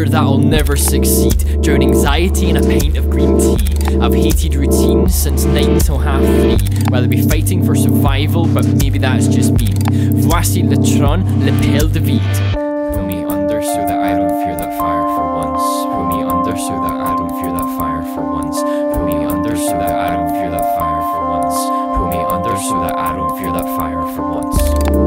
fear that I'll never succeed. Drown anxiety in a pint of green tea. I've hated routine since 9 till half 3. Rather be fighting for survival, but maybe that's just me. Voici le tron, le pelle de vide. Pull me under so that I don't fear that fire for once. Pull me under so that I don't fear that fire for once. Pull me under so that I don't fear that fire for once. Pull me under so that I don't fear that fire for once.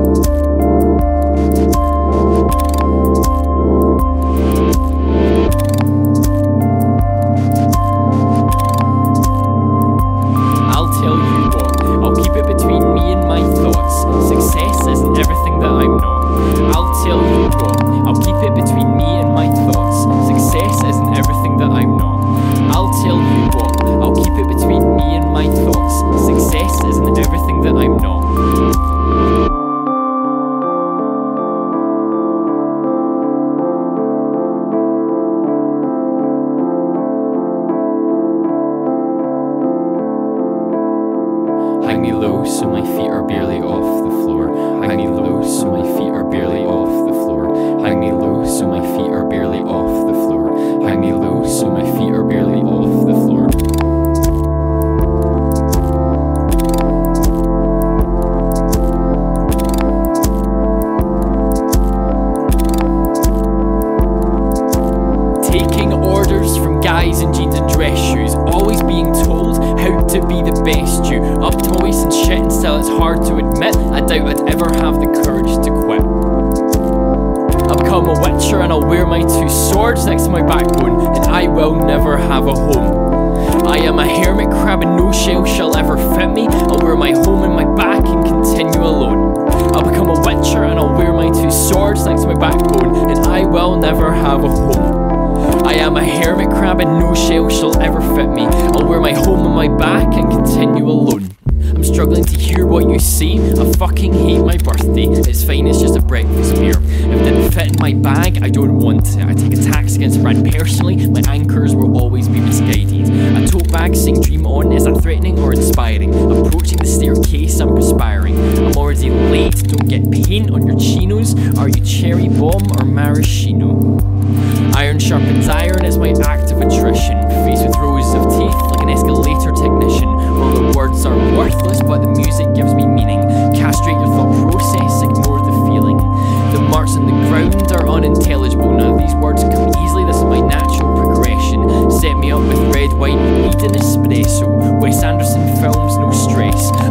Hang me low so my feet are barely off the floor. Hang me low so my feet are barely off the floor. Hang me low so my feet are barely off the floor. Hang me low so my feet are barely off the floor. Taking orders from guys in jeans and dress shoes, always being told how to be the best you. Up to my waist and shit, and still it's hard to admit, I doubt I'd ever have the courage to quit. I'll become a witcher and I'll wear my 2 swords next to my backbone, and I will never have a home. I am a hermit crab and no shell shall ever fit me. I'll wear my home in my back and continue alone. I'll become a witcher and I'll wear my 2 swords next to my backbone, and I will never have a home. I am a hermit crab and no shell shall ever fit me. I'll wear my home on my back and continue alone. I'm struggling to hear what you say. I fucking hate my birthday. It's fine, it's just a breakfast beer. If it didn't fit in my bag, I don't want it. I take attacks against brand personally. My anchors will always be misguided. A tote bag saying dream on, is that threatening or inspiring? Approaching the staircase, I'm perspiring. I'm already late, don't get paint on your chinos. Are you cherry bomb or maraschino? Iron sharpens iron is my act of attrition. Faced with rows of teeth like an escalator technician. Well, the words are worthless, but the music gives me meaning. Castrate your thought process, ignore the feeling. The marks on the ground are unintelligible. None of these words come easily, this is my natural progression. Set me up with red wine, weed and espresso. Wes Anderson films, no stress.